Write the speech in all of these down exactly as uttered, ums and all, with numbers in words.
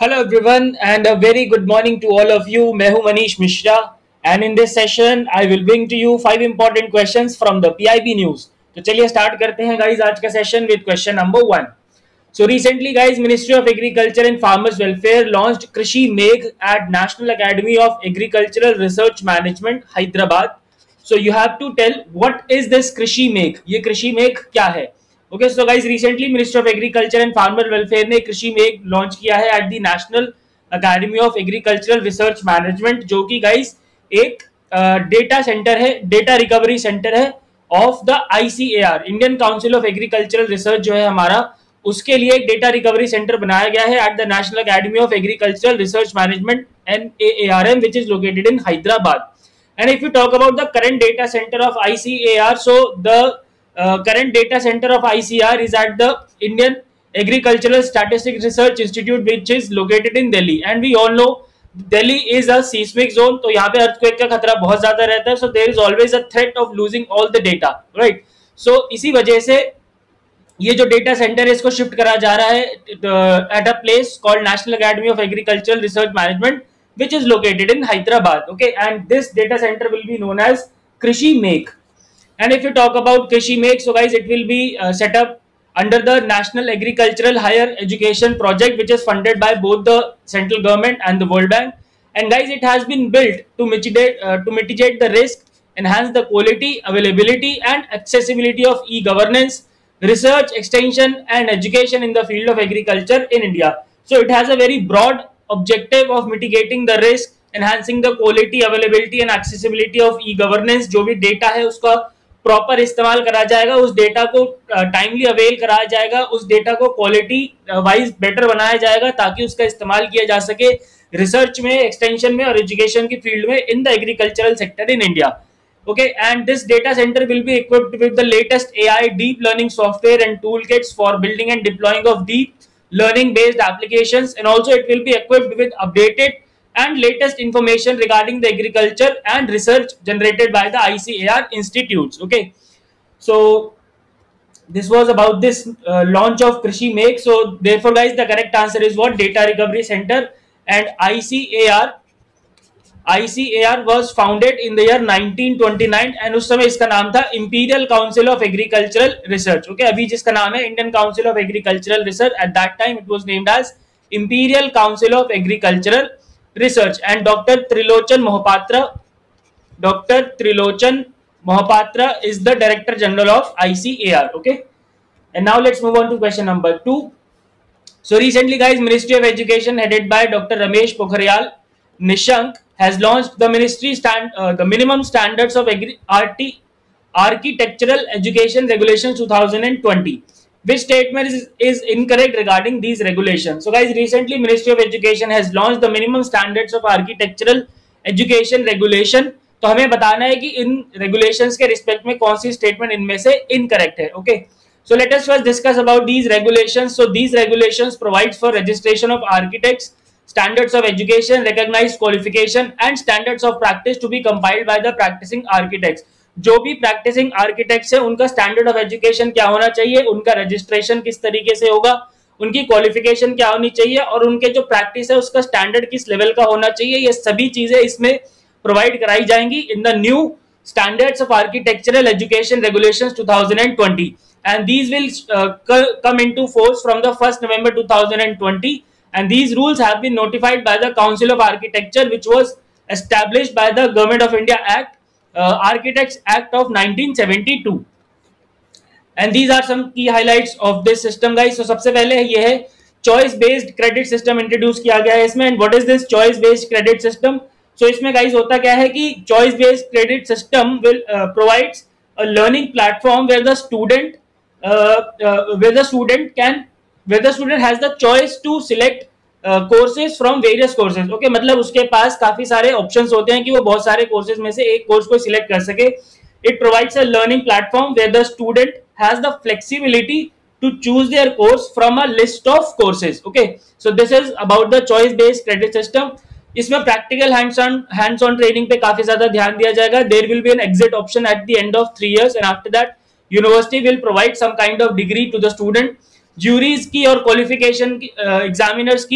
Hello everyone and a very good morning to all of you. मैं हूं Manish Mishra and in this session I will bring to you five important questions from the P I B news. तो चलिए start करते हैं guys आज का session with question number one. So recently guys, Ministry of Agriculture and Farmers Welfare launched Krishi Megh at National Academy of Agricultural Research Management, Hyderabad. So you have to tell what is this Krishi Megh? ये Krishi Megh क्या है? Okay so guys recently ministry of agriculture and farmer welfare ने Krishi Megh launch किया है at the national academy of agricultural research management, जो कि guys एक data uh, center है, डेटा रिकवरी सेंटर है of the ICAR, Indian council of agricultural research जो है हमारा, उसके लिए एक डेटा रिकवरी सेंटर बनाया गया है at the national academy of agricultural research management N A A R M which is located in Hyderabad. And if you talk about the current data center of ICAR, so the Uh, current data center of I C R is at the Indian Agricultural Statistics Research Institute, which is located in Delhi. And we all know Delhi is a seismic zone, तो यहाँ पे earthquake का खतरा बहुत ज्यादा रहता है. So there is always a threat of losing all the data, right? So इसी वजह से ये जो डेटा सेंटर है इसको शिफ्ट करा जा रहा है at a place called National Academy of Agricultural Research Management, which is located in Hyderabad. Okay, and this data center will be known as Krishi Megh. And if you talk about Krishi Megh, so guys, it will be uh, set up under the National Agricultural Higher Education Project, which is funded by both the central government and the World Bank. And guys, it has been built to mitigate uh, to mitigate the risk, enhance the quality, availability, and accessibility of e-governance, research, extension, and education in the field of agriculture in India. So it has a very broad objective of mitigating the risk, enhancing the quality, availability, and accessibility of e-governance. जो भी data है उसका proper इस्तेमाल करा जाएगा, उस data को timely avail कराया जाएगा, उस डेटा को क्वालिटी वाइज बेटर बनाया जाएगा ताकि उसका इस्तेमाल किया जा सके रिसर्च में, एक्सटेंशन में और एजुकेशन की फील्ड में in the agricultural sector in India. Okay, and this data center will be equipped with the latest A I deep learning software and toolkits for building and deploying of deep learning based applications, and also it will be equipped with updated and latest information regarding the agriculture and research generated by the I C A R institutes. Okay, so this was about this uh, launch of Krishi Megh. So therefore guys, the correct answer is what? Data Recovery Center. And I C A R I C A R was founded in the year nineteen twenty-nine and उस समय इसका नाम था Imperial Council of Agricultural Research. Okay, अभी जिसका नाम है Indian Council of Agricultural Research, at that time it was named as Imperial Council of Agricultural Research. And Doctor Trilochan Mohapatra, Doctor Trilochan Mohapatra is the Director General of I C A R. Okay, and now let's move on to question number two. So recently guys, Ministry of Education headed by Doctor Ramesh Pokhriyal Nishank has launched the ministry stand uh, the minimum standards of agri R T architectural education regulations two thousand twenty. Which statement is, is incorrect regarding these regulations? So guys, recently Ministry of Education has launched the minimum standards of architectural education regulation. तो हमें बताना है कि इन regulations के respect में कौन सी statement इनमें से incorrect है. Okay, so let us first discuss about these regulations. So these regulations provides for registration of architects, standards of education, recognized qualification, and standards of practice to be compiled by the practicing architects. जो भी practising architects है उनका standard of education क्या होना चाहिए, उनका registration किस तरीके से होगा, उनकी क्वालिफिकेशन क्या होनी चाहिए और उनके जो प्रैक्टिस है उसका स्टैंडर्ड किस लेवल का होना चाहिए, ये सभी चीजें इसमें प्रोवाइड कराई जाएंगी in the new standards of architectural education regulations two thousand twenty, and these will uh, come into force from the first November two thousand twenty, and these rules have been notified by the Council of Architecture, which was established by the Government of India Act, uh, Architects Act of nineteen seventy-two. And these are some key highlights of this system guys. So सबसे पहले ये है choice based credit system introduce किया गया है इसमें. And what is this choice based credit system? So इसमें guys होता क्या है कि choice based credit system will uh, provides a learning platform where the student uh, uh, where the student can where the student has the choice to select courses from various courses. Okay, मतलब उसके पास काफी सारे options होते हैं कि वो बहुत सारे कोर्सेज में से एक कोर्स को सिलेक्ट कर सके. It provides a learning platform where the student has the flexibility to choose their course from a list of courses. Okay, so this is about the choice based credit system. इसमें practical hands on hands on training पे काफी ज्यादा ध्यान दिया जाएगा. There will be an exit option at the end of three years, and after that university will provide some kind of degree to the student. Juries की और qualification की examiners uh, की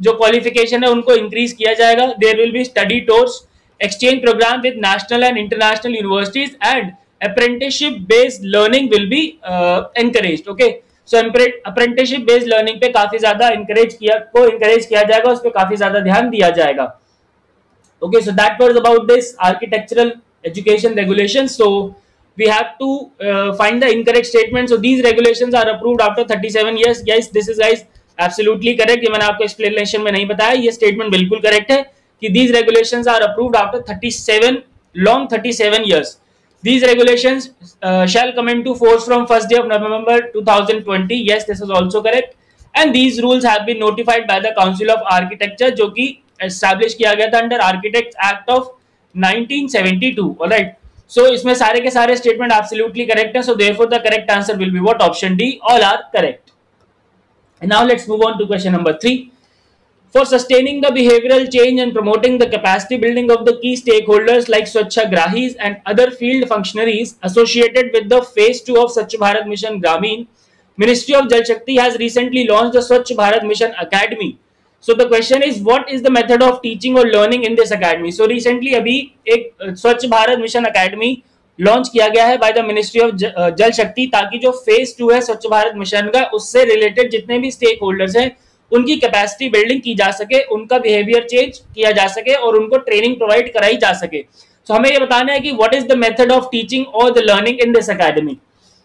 जो क्वालिफिकेशन है उनको इंक्रीज किया जाएगा. There will be study tours, exchange program with national and international universities, and apprenticeship based learning will be uh, encouraged. Okay, so apprenticeship based learning पे काफी ज्यादा encourage किया को encourage किया जाएगा, उस पे काफी ज्यादा ध्यान दिया जाएगा. Okay, so that was about this architectural education regulations. So we have to uh, find the incorrect statement. So these regulations are approved after thirty-seven years. Yes, this is guys absolutely correct. ये मैंने आपको explanation में नहीं बताया, ये statement बिल्कुल correct है कि these regulations are approved after thirty-seven long thirty-seven years. These regulations uh, shall come into force from first day of November two thousand twenty. Yes, this is also correct. And these rules have been notified by the Council of Architecture, जो कि establish किया गया था under Architects Act of nineteen seventy-two. All right. So इसमें सारे के सारे statement absolutely correct है. So therefore the correct answer will be what? Option D. All are correct. And now let's move on to question number three. For sustaining the behavioral change and promoting the capacity building of the key stakeholders like Swachhagrahis and other field functionaries associated with the phase two of Swachh Bharat Mission Gramin, Ministry of Jal Shakti has recently launched the Swachh Bharat Mission Academy. So the question is, what is the method of teaching or learning in this academy? So recently अभी एक Swachh Bharat Mission Academy launch किया गया है by the ministry of Jal शक्ति, ताकि जो phase two है स्वच्छ भारत मिशन का, उससे रिलेटेड जितने भी स्टेक होल्डर्स हैं उनकी कैपेसिटी बिल्डिंग की जा सके, उनका बिहेवियर चेंज किया जा सके और उनको ट्रेनिंग प्रोवाइड कराई जा सके. सो so, हमें ये बताना है कि what is the method of teaching और the learning in this academy.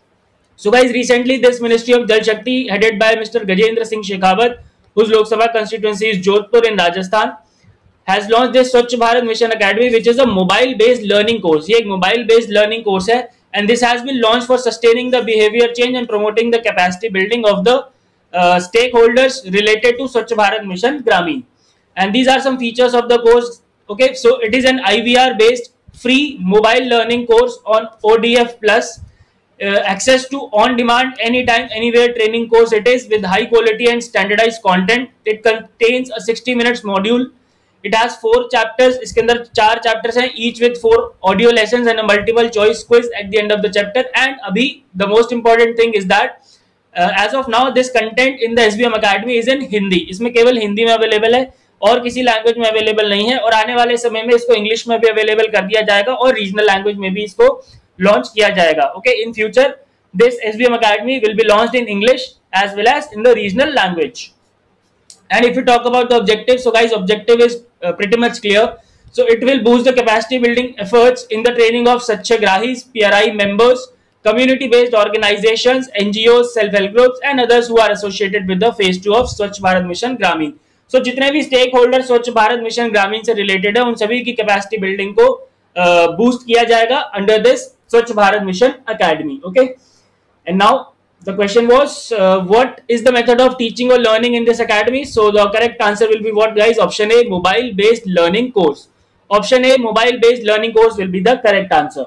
So guys, recently this ministry of Jal Shakti headed by mister Gajendra Singh Shekhawat, whose Lok Sabha constituency is Jodhpur in Rajasthan, has launched this Swachh Bharat Mission Academy, which is a mobile based learning course. ये एक mobile based learning course है, and this has been launched for sustaining the behavior change and promoting the capacity building of the uh, stakeholders related to Swachh Bharat Mission Gramin. And these are some features of the course. Okay, so it is an I V R based free mobile learning course on O D F plus. Uh, access to on demand anytime anywhere training course it is, with high quality and standardized content. It contains a sixty minutes module. It has four chapters. इसके अंदर चार chapters हैं, each with four audio lessons and a multiple choice quiz at the end of the chapter. And अभी the most important thing is that uh, as of now this content in the S B M Academy is in Hindi. इसमें केवल हिंदी में available है और किसी language में available नहीं है, और आने वाले समय में इसको इंग्लिश में भी अवेलेबल कर दिया जाएगा और रीजनल लैंग्वेज में भी इसको लॉन्च किया जाएगा. Okay, in future this S B M Academy will be launched in English as well as in the regional language. And if you talk about the objective, so guys, objective is uh, pretty much clear. So it will boost the capacity building efforts in the training of Swachhagrahis, P R I members, community based organizations, N G Os, self help groups and others who are associated with the phase two of Swachh Bharat Mission Gramin. So जितने भी stake holder स्वच्छ Bharat mission ग्रामीण से related है, उन सभी की capacity building को बूस्ट uh, किया जाएगा under this Swachh Bharat Mission Academy. Okay, and now the question was uh, what is the method of teaching or learning in this academy? So the correct answer will be what, guys? Option A, mobile based learning course. Option A, mobile based learning course will be the correct answer.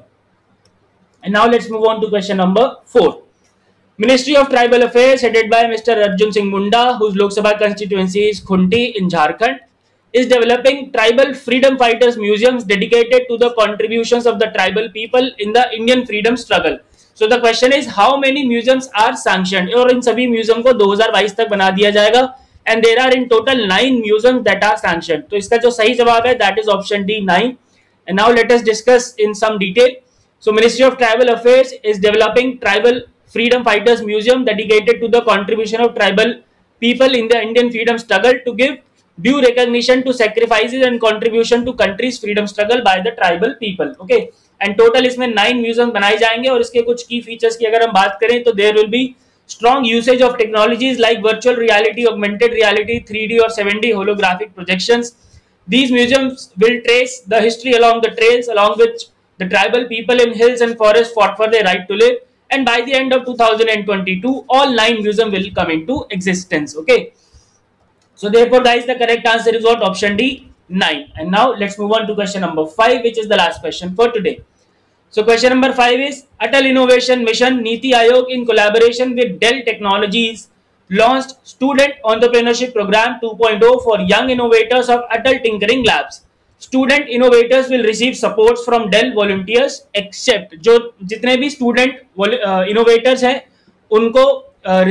And now let's move on to question number four. Ministry of Tribal Affairs headed by Mister Arjun Singh Munda, whose Lok Sabha constituency is Khunti in Jharkhand, is developing tribal freedom fighters museums dedicated to the contributions of the tribal people in the Indian freedom struggle. So the question is, how many museums are sanctioned? और इन सभी museum को दो हज़ार बाईस तक बना दिया जाएगा, and there are in total nine museums that are sanctioned. तो इसका जो सही जवाब है that is option D, nine. And now let us discuss in some detail. So Ministry of Tribal Affairs is developing tribal freedom fighters museum dedicated to the contribution of tribal people in the Indian freedom struggle to give due recognition to sacrifices and contribution to country's freedom struggle by the tribal people. Okay, and total इसमें nine museums बनाए जाएंगे, और इसके कुछ key features की अगर हम बात करें तो there will be strong usage of technologies like virtual reality, augmented reality, three D or seven D holographic projections. These museums will trace the history along the trails along which the tribal people in hills and forests fought for their right to live. And by the end of two thousand twenty-two, all nine museums will come into existence. Okay. So therefore, guys, the correct answer is what? Option D, nine. And now let's move on to question number five, which is the last question for today. So question number five is Atal Innovation Mission Niti Aayog in collaboration with Dell Technologies launched Student Entrepreneurship Program two point oh for young innovators of Atal Tinkering Labs. Student innovators will receive supports from Dell volunteers except जो जितने भी student innovators हैं उनको receive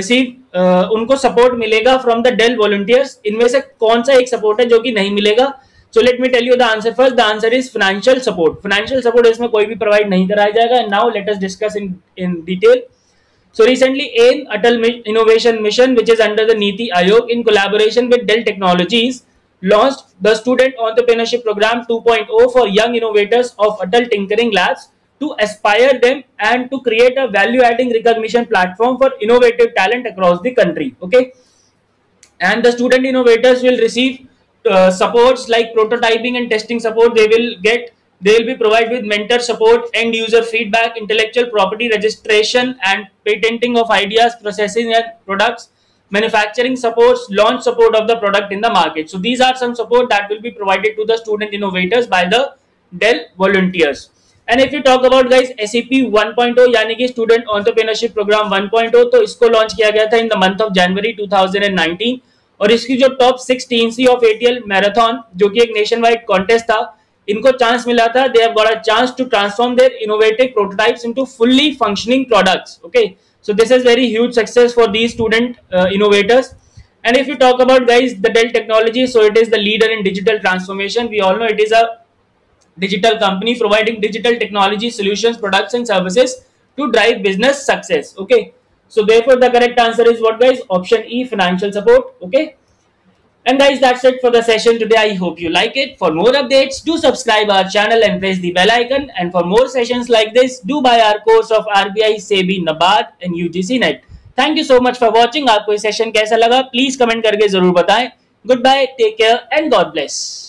uh, उनको support मिलेगा from the Dell volunteers? इनमें से कौन सा एक सपोर्ट है जो कि नहीं मिलेगा? So let me tell you the answer first. The answer is financial support. Financial support इसमें कोई भी प्रोवाइड नहीं कराया जाएगा. Now let us discuss in in detail. So recently, AIM Atal Innovation Mission, which is under the Niti Aayog in collaboration with Dell Technologies, launched the Student Entrepreneurship Program two point oh for young innovators of Atal Tinkering Labs to aspire them and to create a value-adding recognition platform for innovative talent across the country. Okay, and the student innovators will receive uh, supports like prototyping and testing support. They will get they will be provided with mentor support, end user feedback, intellectual property registration and patenting of ideas, processing and products, manufacturing supports, launch support of the product in the market. So these are some support that will be provided to the student innovators by the Dell volunteers. And if you talk about guys S E P one point oh यानी कि student entrepreneurship program one point oh, तो इसको launch किया गया था in the month of January twenty nineteen. और इसकी जो टॉप सिक्स टीम्स थी of A T L marathon, जो कि एक नेशन वाइड कॉन्टेस्ट था, इनको चांस मिला था. They have got a chance to transform their innovative prototypes into fully functioning products. Okay, so this is very huge success for these student uh, innovators. And if you talk about guys the Dell Technology, so it is the leader in digital transformation. We all know it is a digital company providing digital technology solutions, products and services to drive business success. Okay, so therefore the correct answer is what guys? Option E, financial support. Okay, and guys, that's it for the session today. I hope you like it. For more updates, do subscribe our channel and press the bell icon. And for more sessions like this, do buy our course of R B I, SEBI, NABARD and U G C Net. Thank you so much for watching. आपको ये session कैसा लगा? Please comment करके जरूर बताएं. Goodbye, take care and God bless.